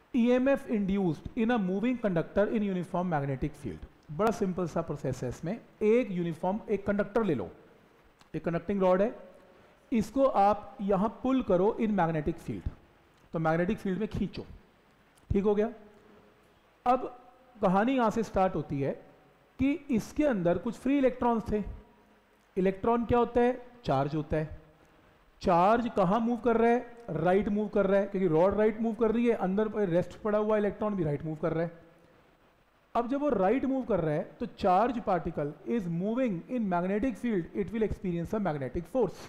EMF induced in a moving conductor in uniform magnetic field. बड़ा simple सा process है इसमें। एक कंडक्टर ले लो, एक कंडक्टिंग रॉड है, इसको आप यहां पुल करो इन मैग्नेटिक फील्ड, तो मैग्नेटिक फील्ड में खींचो, ठीक हो गया। अब कहानी यहां से स्टार्ट होती है कि इसके अंदर कुछ फ्री इलेक्ट्रॉन्स थे। इलेक्ट्रॉन क्या होता है? चार्ज होता है। चार्ज कहां मूव कर रहा है? राइट मूव कर रहा है, क्योंकि रॉड राइट मूव कर रही है, अंदर रेस्ट पड़ा हुआ इलेक्ट्रॉन भी राइट मूव कर रहा है। अब जब वो राइट मूव कर रहा है तो charge particle is moving in magnetic field, it will experience a magnetic force,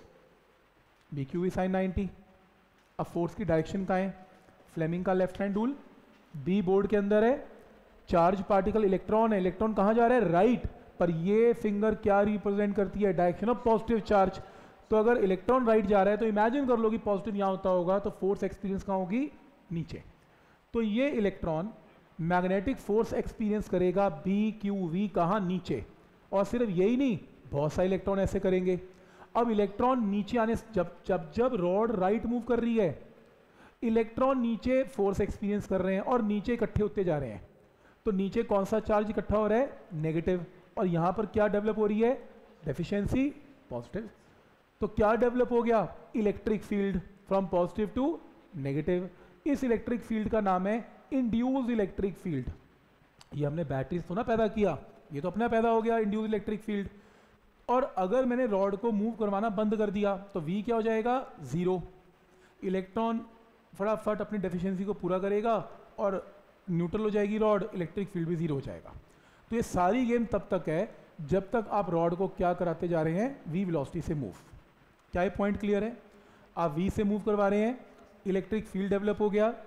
BQ is sin 90। अब फोर्स की डायरेक्शन कहाँ है? फ्लेमिंग का left hand rule. B board के अंदर है, चार्ज पार्टिकल इलेक्ट्रॉन है, इलेक्ट्रॉन कहाँ जा रहा है? राइट। पर ये फिंगर क्या रिप्रेजेंट करती है? Direction of positive charge. तो अगर इलेक्ट्रॉन राइट जा रहा है तो इमेजिन कर लो कि पॉजिटिव यहाँ होता होगा, तो फोर्स एक्सपीरियंस कहाँ होगी? नीचे। तो ये इलेक्ट्रॉन मैग्नेटिक फोर्स एक्सपीरियंस करेगा BQV कहाँ? नीचे। और सिर्फ यही नहीं, बहुत सारे इलेक्ट्रॉन ऐसे करेंगे। अब इलेक्ट्रॉन नीचे आने, जब रॉड राइट मूव कर रही है, इलेक्ट्रॉन नीचे फोर्स एक्सपीरियंस कर रहे हैं और नीचे इकट्ठे होते जा रहे हैं। तो नीचे कौन सा चार्ज इकट्ठा हो रहा है? नेगेटिव। और यहां पर क्या डेवलप हो रही है? Deficiency, positive. तो क्या डेवलप हो गया? Electric field from positive to negative. इस इलेक्ट्रिक फील्ड का नाम है इंड्यूस्ड इलेक्ट्रिक फील्ड। ये हमने बैटरी से तो ना पैदा किया, ये तो अपना पैदा हो गया इंड्यूस्ड इलेक्ट्रिक फील्ड। और अगर मैंने रॉड को मूव करवाना बंद कर दिया तो V क्या हो जाएगा? 0। इलेक्ट्रॉन फटाफट अपनी डेफिशिएंसी को पूरा करेगा और न्यूट्रल हो जाएगी रॉड, इलेक्ट्रिक फील्ड भी 0 हो जाएगा। तो ये सारी गेम तब तक है जब तक आप रॉड को क्या कराते जा रहे हैं? V वेलोसिटी से मूव। क्या ये पॉइंट क्लियर है? आप V से मूव करवा रहे हैं, इलेक्ट्रिक फील्ड डेवलप हो गया,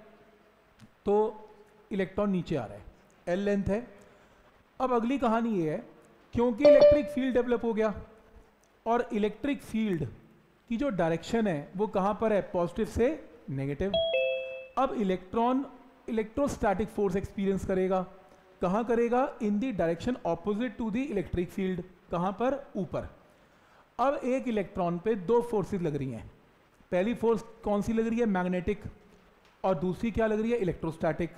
तो इलेक्ट्रॉन नीचे आ रहा है, L लेंथ है। अब अगली कहानी ये है, क्योंकि इलेक्ट्रिक फील्ड डेवलप हो गया और इलेक्ट्रिक फील्ड की जो डायरेक्शन है वो कहां पर है? पॉजिटिव से नेगेटिव। अब इलेक्ट्रॉन इलेक्ट्रोस्टैटिक फोर्स एक्सपीरियंस करेगा, कहां करेगा? In the direction opposite to the electric field. कहां पर? ऊपर। अब एक इलेक्ट्रॉन पे दो फोर्सेस लग रही हैं। पहली फोर्स कौन सी लग रही है? मैग्नेटिक। और दूसरी क्या लग रही है? इलेक्ट्रोस्टैटिक।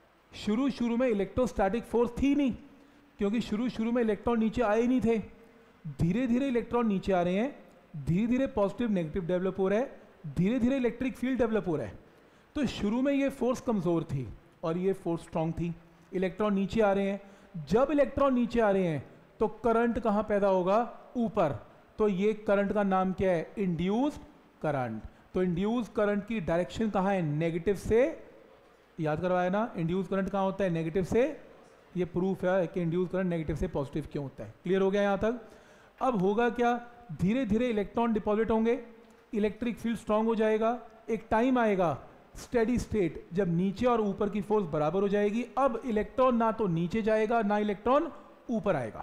शुरू में इलेक्ट्रोस्टैटिक फोर्स थी नहीं, क्योंकि शुरू में इलेक्ट्रॉन नीचे आए ही नहीं थे। धीरे धीरे इलेक्ट्रॉन नीचे आ रहे हैं, धीरे धीरे पॉजिटिव नेगेटिव डेवलप हो रहा है, धीरे धीरे इलेक्ट्रिक फील्ड डेवलप हो रहा है। तो शुरू में ये फोर्स कमज़ोर थी और ये फोर्स स्ट्रांग थी। इलेक्ट्रॉन नीचे आ रहे हैं, जब इलेक्ट्रॉन नीचे आ रहे हैं तो करंट कहाँ पैदा होगा? ऊपर। तो ये करंट का नाम क्या है? Induced current. तो इंड्यूस्ड करंट की डायरेक्शन कहाँ है? नेगेटिव से। याद करवाया ना, इंड्यूस्ड करंट कहाँ होता है? नेगेटिव से। ये प्रूफ है कि इंड्यूस करंट नेगेटिव से पॉजिटिव क्यों होता है। क्लियर हो गया यहाँ तक? अब होगा क्या? धीरे धीरे इलेक्ट्रॉन डिपॉजिट होंगे, इलेक्ट्रिक फील्ड स्ट्रांग हो जाएगा। एक टाइम आएगा स्टेडी स्टेट जब नीचे और ऊपर की फोर्स बराबर हो जाएगी। अब इलेक्ट्रॉन ना तो नीचे जाएगा ना इलेक्ट्रॉन ऊपर आएगा।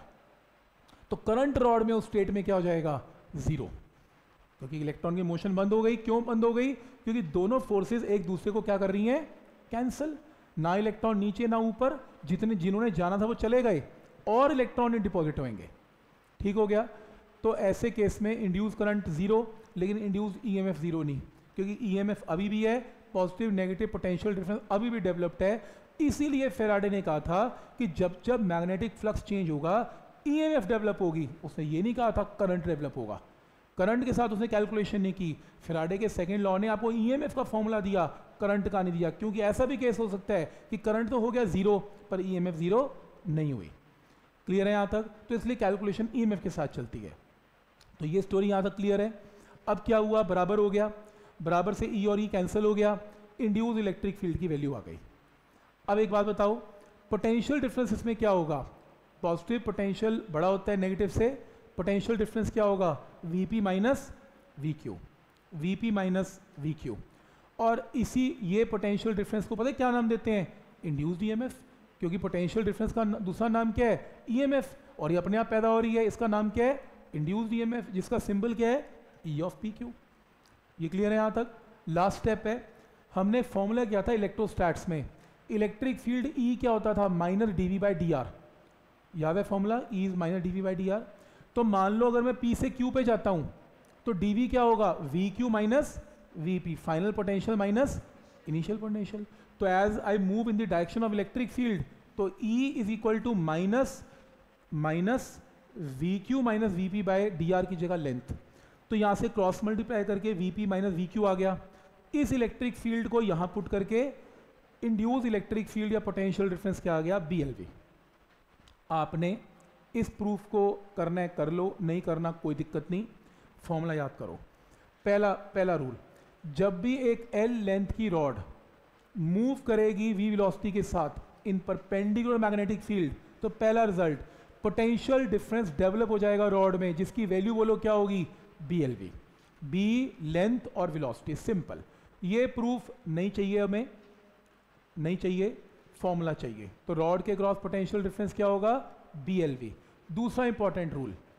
तो करंट रॉड में उस स्टेट में क्या हो जाएगा? 0, क्योंकि इलेक्ट्रॉन की मोशन बंद हो गई। क्यों बंद हो गई? क्योंकि दोनों फोर्सेस एक दूसरे को क्या कर रही हैं? कैंसिल। ना इलेक्ट्रॉन नीचे ना ऊपर, जिन्होंने जाना था वो चले गए और इलेक्ट्रॉन डिपॉजिट होंगे। ठीक हो गया? तो ऐसे केस में इंड्यूस करंट 0, लेकिन इंड्यूस EMF 0 नहीं, क्योंकि EMF अभी भी है, पॉजिटिव नेगेटिव पोटेंशियल डिफरेंस अभी भी डेवलप्ड है। इसीलिए फेराडे ने कहा था कि जब मैग्नेटिक फ्लक्स चेंज होगा EMF डेवलप होगी। उसने ये नहीं कहा था करंट डेवलप होगा। करंट के साथ उसने कैलकुलेशन नहीं की। फेराडे के सेकंड लॉ ने आपको EMF का फॉर्मूला दिया, करंट का नहीं दिया, क्योंकि ऐसा भी केस हो सकता है कि करंट तो हो गया 0 पर EMF 0 नहीं हुई। क्लियर है यहाँ तक? तो इसलिए कैलकुलेशन EMF के साथ चलती है। तो ये स्टोरी यहाँ तक क्लियर है। अब क्या हुआ? बराबर हो गया, बराबर से E और E कैंसिल हो गया, इंड्यूस इलेक्ट्रिक फील्ड की वैल्यू आ गई। अब एक बात बताओ, पोटेंशियल डिफरेंस इसमें क्या होगा? पॉजिटिव पोटेंशियल बड़ा होता है नेगेटिव से, पोटेंशियल डिफरेंस क्या होगा? VP minus VQ, VP minus VQ। और इसी ये पोटेंशियल डिफरेंस को पता है क्या नाम देते हैं? इंड्यूस्ड EMF, क्योंकि पोटेंशियल डिफरेंस का दूसरा नाम क्या है? EMF। और ये अपने आप पैदा हो रही है, इसका नाम क्या है? इंड्यूस्ड EMF, जिसका सिंबल क्या है? E of PQ। ये क्लियर है यहाँ तक? लास्ट स्टेप है, हमने फॉर्मूला किया था इलेक्ट्रोस्टैट्स में, इलेक्ट्रिक फील्ड E क्या होता था? Minus dV/dr। याद है formula? E is minus dV/dr। तो मान लो अगर मैं P से Q पे जाता हूं तो dV क्या होगा? VQ minus VP, final potential minus initial potential. तो as I move in the direction of electric field, तो E is equal to minus V Q minus V P by D R की जगह length. तो यहाँ से cross multiply करके V P minus V Q आ गया। इस इलेक्ट्रिक फील्ड को यहाँ पुट करके इंड्यूस इलेक्ट्रिक फील्ड या पोटेंशियल डिफरेंस क्या आ गया, BLV। आपने इस प्रूफ को करना है कर लो, नहीं करना कोई दिक्कत नहीं, फॉर्मूला याद करो। पहला रूल, जब भी एक L लेंथ की रॉड मूव करेगी V वेलोसिटी के साथ इन परपेंडिकुलर मैग्नेटिक फील्ड, तो पहला रिजल्ट पोटेंशियल डिफरेंस डेवलप हो जाएगा रॉड में, जिसकी वैल्यू बोलो क्या होगी, BLV। B लेंथ और वेलोसिटी, सिंपल। ये प्रूफ नहीं चाहिए हमें, नहीं चाहिए, फॉर्मूला चाहिए। तो रॉड के क्रॉस पोटेंशियल डिफरेंस क्या होगा, BLV। दूसरा इंपॉर्टेंट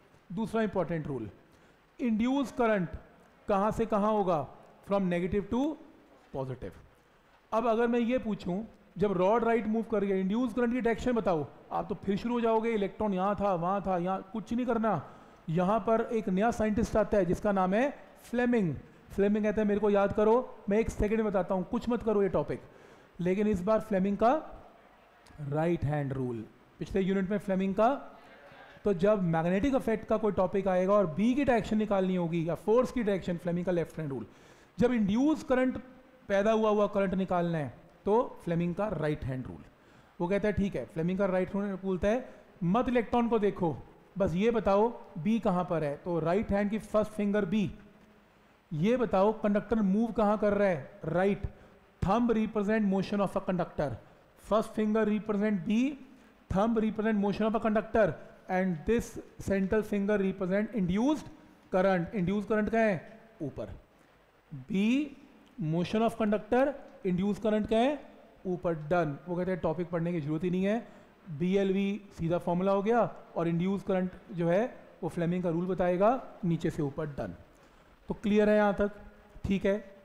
रूल, इंड्यूस करंट कहां से कहां होगा, फ्रॉम नेगेटिव टू पॉजिटिव। अब अगर मैं ये पूछूं, जब रॉड राइट मूव कर गया, इंड्यूस करंट की डायरेक्शन बताओ, आप तो फिर शुरू हो जाओगे, इलेक्ट्रॉन यहां था वहां था, यहां कुछ नहीं करना। यहां पर एक नया साइंटिस्ट आता है जिसका नाम है फ्लेमिंग। फ्लेमिंग कहता है मेरे को याद करो, मैं एक सेकंड में बताता हूं, कुछ मत करो ये टॉपिक। लेकिन इस बार फ्लेमिंग का राइट हैंड रूल, पिछले यूनिट में फ्लेमिंग का। तो जब मैग्नेटिक इफेक्ट का कोई टॉपिक आएगा और बी की डायरेक्शन निकालनी होगी या फोर्स की डायरेक्शन, फ्लेमिंग का लेफ्ट हैंड रूल। जब इंड्यूस करंट पैदा हुआ करंट निकालना है तो फ्लेमिंग का राइट हैंड रूल। वो कहता है ठीक है, फ्लेमिंग का राइट हैंड बोलता है मत इलेक्ट्रॉन को देखो, बस ये बताओ बी कहां पर है। तो राइट हैंड की फर्स्ट फिंगर बी, ये बताओ कंडक्टर मूव कहां कर रहा है, right. Thumb represent motion of a conductor, first finger represent B, thumb represent motion of a conductor, and this central finger represent induced current. Induce current का है ऊपर, B motion of conductor, induce current का है ऊपर, done. वो कहते हैं topic पढ़ने की जरूरत ही नहीं है, BLV सीधा फॉर्मूला हो गया, और इंड्यूस करंट जो है वो फ्लेमिंग का रूल बताएगा, नीचे से ऊपर, डन। तो क्लियर है यहाँ तक, ठीक है।